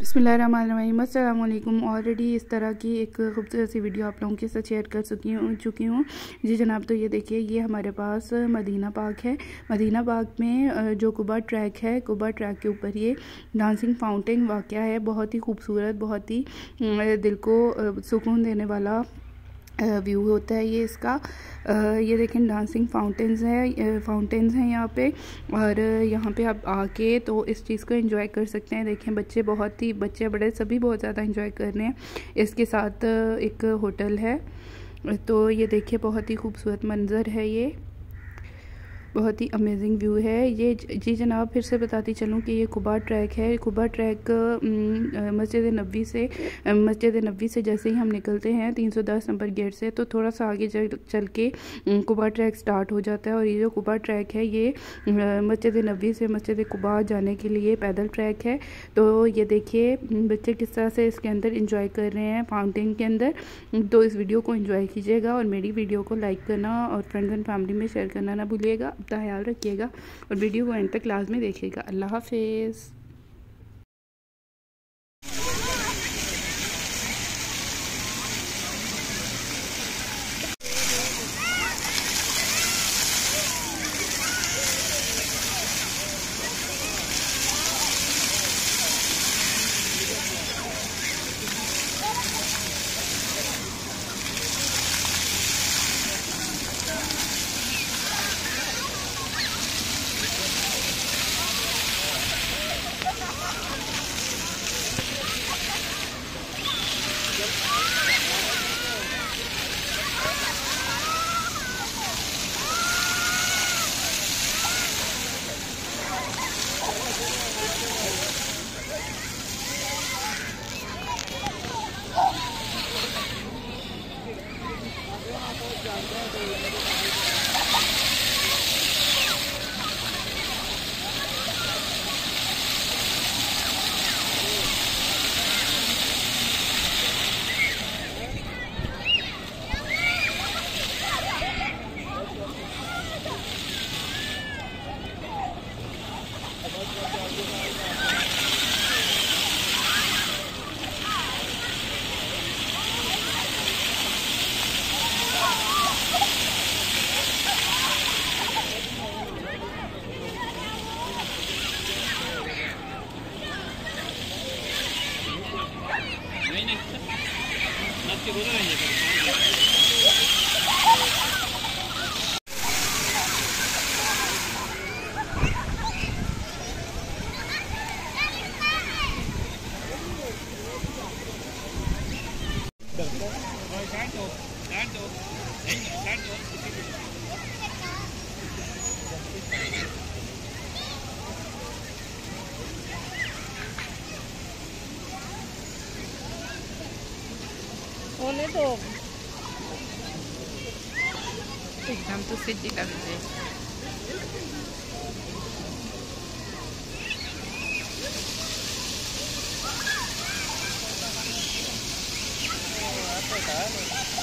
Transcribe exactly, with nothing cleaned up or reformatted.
बिस्मिल्लाहिर्रहमानिर्रहीम, अस्सलाम वालेकुम। ऑलरेडी इस तरह की एक खूबसूरत सी वीडियो आप लोगों के साथ शेयर कर चुकी हूँ चुकी हूँ जी जनाब। तो ये देखिए, ये हमारे पास मदीना पार्क है। मदीना पार्क में जो कुबा ट्रैक है, कुबा ट्रैक के ऊपर ये डांसिंग फाउंटेन वाक़या है। बहुत ही खूबसूरत, बहुत ही दिल को सुकून देने वाला व्यू होता है ये इसका। ये देखें, डांसिंग फाउंटेन्स है फाउंटेन्स हैं यहाँ पे, और यहाँ पे आप आके तो इस चीज़ को एंजॉय कर सकते हैं। देखें, बच्चे बहुत ही बच्चे बड़े सभी बहुत ज़्यादा एंजॉय कर रहे हैं। इसके साथ एक होटल है। तो ये देखिए, बहुत ही खूबसूरत मंज़र है, ये बहुत ही अमेजिंग व्यू है ये जी जनाब। फिर से बताती चलूँ कि ये कुबा ट्रैक है। कुबा ट्रैक मस्जिद नबवी से मस्जिद नबवी से जैसे ही हम निकलते हैं तीन सौ दस नंबर गेट से, तो थोड़ा सा आगे चल, चल के कुबा ट्रैक स्टार्ट हो जाता है। और ये जो कुबा ट्रैक है, ये मस्जिद नबवी से मस्जिद कुबा जाने के लिए पैदल ट्रैक है। तो ये देखिए, बच्चे किस तरह से इसके अंदर इंजॉय कर रहे हैं फाउंटेन के अंदर। तो इस वीडियो को एंजॉय कीजिएगा और मेरी वीडियो को लाइक करना और फ्रेंड्स एंड फैमिली में शेयर करना ना भूलिएगा। अपना ख्याल रखिएगा और वीडियो को एंड तक क्लास में देखिएगा। अल्लाह हाफिज़। होने दो एकदम तो सीधी कर दे। आता है